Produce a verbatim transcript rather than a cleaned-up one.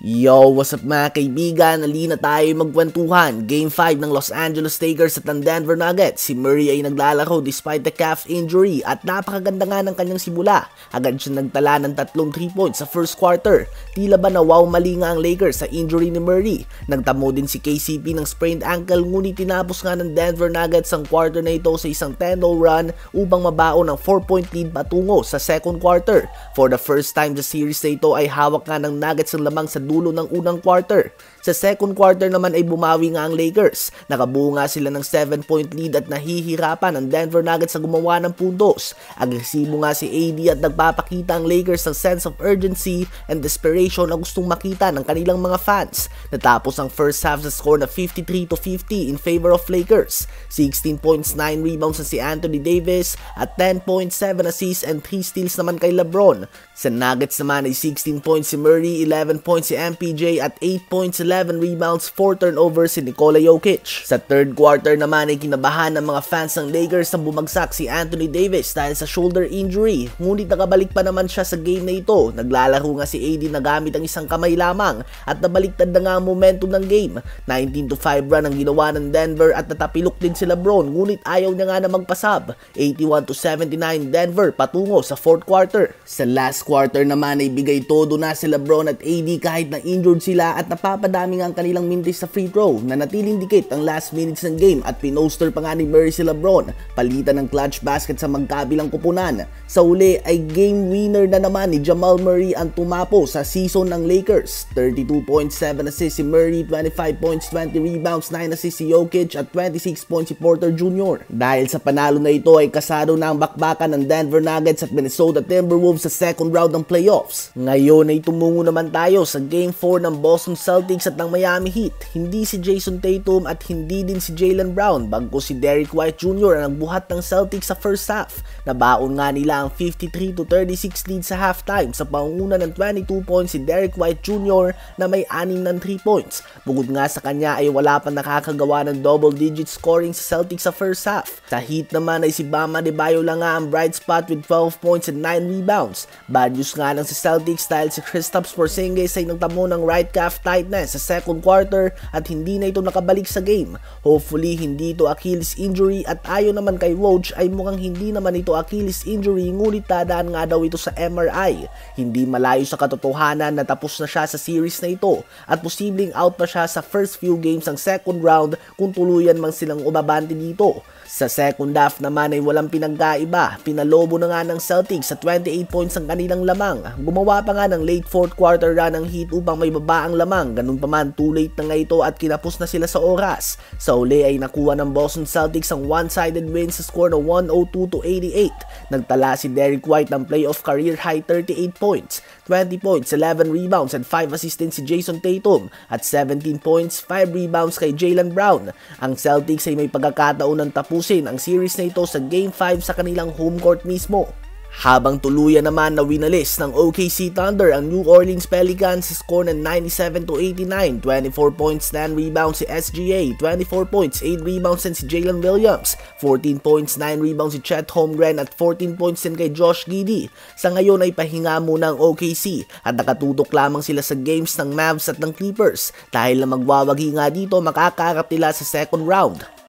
Yo, what's up mga kaibigan? Halina tayo magkwentuhan. Game five ng Los Angeles Lakers at ng Denver Nuggets. Si Murray ay naglalaro despite the calf injury at napakaganda nga ng kanyang simula. Agad siya nagtala ng tatlong three points sa first quarter. Tila ba na wow mali nga ang Lakers sa injury ni Murray. Nagtamo din si K C P ng sprained ankle ngunit tinapos nga ng Denver Nuggets ang quarter na ito sa isang ten oh run upang mabaon ng four point lead patungo sa second quarter. For the first time sa series na ito ay hawak nga ng Nuggets ang lamang sa dulo ng unang quarter. Sa second quarter naman ay bumawi nga ang Lakers. Nakabuo nga sila ng seven point lead at nahihirapan ang Denver Nuggets sa gumawa ng puntos. Agresibo nga si A D at nagpapakita ang Lakers ng sense of urgency and desperation na gustong makita ng kanilang mga fans. Natapos ang first half sa score na fifty-three to fifty in favor of Lakers. sixteen points, nine rebounds na si Anthony Davis at ten point seven assists and three steals naman kay LeBron. Sa Nuggets naman ay sixteen points si Murray, eleven points si M P J at eight points, eleven rebounds, four turnovers si Nikola Jokic. Sa third quarter naman ay kinabahan ng mga fans ng Lakers na bumagsak si Anthony Davis dahil sa shoulder injury. Ngunit nakabalik pa naman siya sa game na ito. Naglalaro nga si A D na gamit ang isang kamay lamang at nabaliktad na nga ang momentum ng game. nineteen to five run ang ginawa ng Denver at natapilok din si LeBron ngunit ayaw niya nga na magpasab. eighty-one to seventy-nine Denver patungo sa fourth quarter. Sa last quarter naman ay bigay todo na si LeBron at A D kahit na injured sila at napapadami nga ang kanilang minutes sa free throw. Nanatiling dikit ang last minutes ng game at pinoster pa nga ni Murray si LeBron. Palitan ng clutch basket sa magkabilang kupunan. Sa uli ay game winner na naman ni Jamal Murray ang tumapo sa season ng Lakers. thirty-two point seven assists si Murray, twenty-five points, twenty rebounds, nine assists si Jokic at twenty-six points si Porter Junior Dahil sa panalo na ito ay kasado na ang bakbakan ng Denver Nuggets at Minnesota Timberwolves sa second round ng playoffs. Ngayon ay tumungo naman tayo sa game four ng Boston Celtics at ng Miami Heat. Hindi si Jason Tatum at hindi din si Jaylen Brown, bagkus si Derrick White Junior ang nagbuhat ng Celtics sa first half. Nabaon nga nila ang fifty-three to thirty-six lead sa halftime sa pangunguna ng twenty-two points si Derrick White Junior na may anim ng three points. Bukod nga sa kanya ay wala pa nakakagawa ng double digit scoring sa Celtics sa first half. Sa Heat naman ay si Bam Adebayo lang nga ang bright spot with twelve points and nine rebounds. Bad news nga lang sa Celtics dahil si Kristaps Porzingis ay nagtamo ng right calf tightness sa second quarter at hindi na ito nakabalik sa game. Hopefully hindi ito Achilles injury at ayon naman kay Woj ay mukhang hindi naman ito Achilles injury ngunit dadaan nga daw ito sa M R I. Hindi malayo sa katotohanan na tapos na siya sa series na ito at posibleng out pa siya sa first few games ng second round kung tuluyan mang silang umabante dito. Sa second half naman ay walang pinagkaiba. Pinalobo na nga ng Celtics sa twenty-eight points ang kanilang lamang. Gumawa pa nga ng late fourth quarter run ng Heat upang may baba ang lamang. Ganun pa man, too late na nga ito at kinapos na sila sa oras. Sa uli ay nakuha ng Boston Celtics ang one-sided win sa score na one oh two to eighty-eight. Nagtala si Derrick White ng playoff career high thirty-eight points, twenty points, eleven rebounds and five assists si Jason Tatum at seventeen points, five rebounds kay Jaylen Brown. Ang Celtics ay may pagkakataon ng tapusin ang series na ito sa game five sa kanilang home court mismo. Habang tuluyan naman na winalis ng O K C Thunder ang New Orleans Pelicans sa score na ninety-seven to eighty-nine, twenty-four points, ten rebounds si S G A, twenty-four points, eight rebounds din si Jalen Williams, fourteen points, nine rebounds si Chet Holmgren at fourteen points din kay Josh Giddey. Sa ngayon ay pahinga muna ang O K C at nakatutok lamang sila sa games ng Mavs at ng Clippers dahil na magwawagi nga dito makakarap nila sa second round.